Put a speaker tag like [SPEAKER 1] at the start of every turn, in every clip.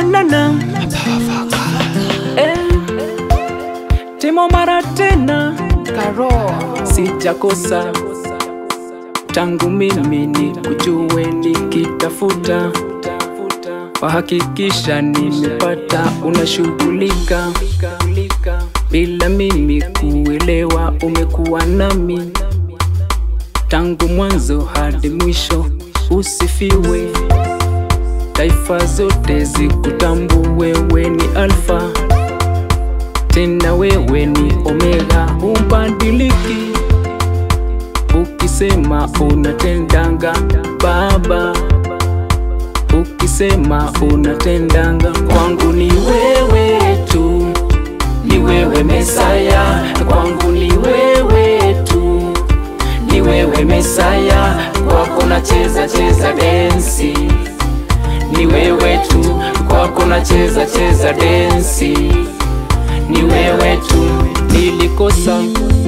[SPEAKER 1] na Timo mara tena Karo sijakosa tangu mimi nikujue nikitafuta wahakikisha nimepata unashughulika bila mimi kuelewa umekuwa nami tangu mwanzo hadi mwisho usifiwe taifa zote zikutambue wewe ni alfa tena wewe ni omega ubadiliki ukisema unatendanga baba ukisema unatendanga kwangu ni wewe tu ni wewe Mesaya kwangu ni wewe tu ni wewe Mesaya kwako nacheza densi ni wewe tu kwako nacheza densi ni wewe tu nilikosa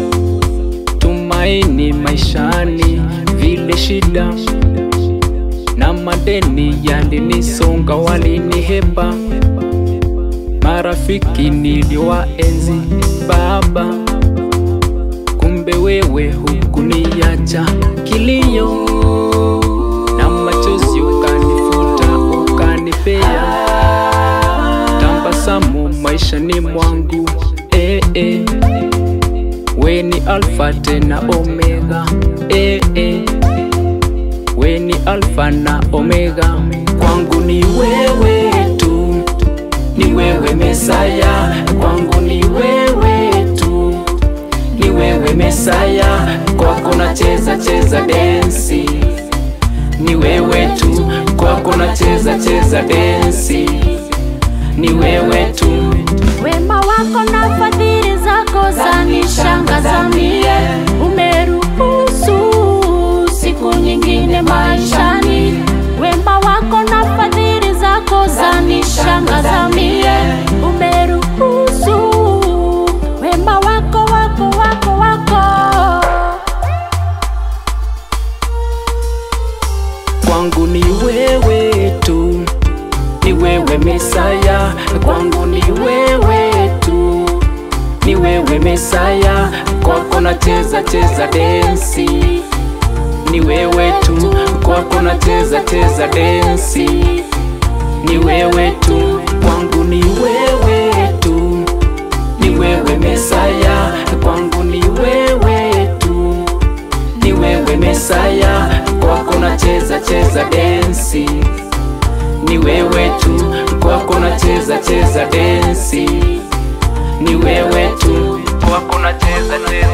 [SPEAKER 1] tumaini maishani vile shida na madeni yalinisonga waliniheba marafiki niliwaenzi baba kumbe wewe hukuniacha kilio na machozi ukanifuta ukanipea tabasamu maishani mwangu we ni alfa tena omega we ni alfa na omega kwangu ni wewe tu ni wewe Mesaya kwangu ni wewe tu ni wewe Mesaya kwako nacheza densi ni wewe tu kwako nacheza densi ni wewe tu
[SPEAKER 2] wema wako na fadhili zako zanishangaza mie umeruhusu siku nyingine maishani wema wako na fadhili zako zanishangaza mie umeruhusu wema wako
[SPEAKER 1] kwangu ni wewe tu ni wewe Mesaya kwangu ni wewe tu ni wewe Mesaya kwako nacheza densi ni wewe tu kwako nacheza densi ni wewe tu kwangu ni wewe tu ni wewe Mesaya kwangu ni wewe tu ni wewe Mesaya kwako nacheza densi ni wewe tu kwako nacheza densi ni wewe tu kwako nacheza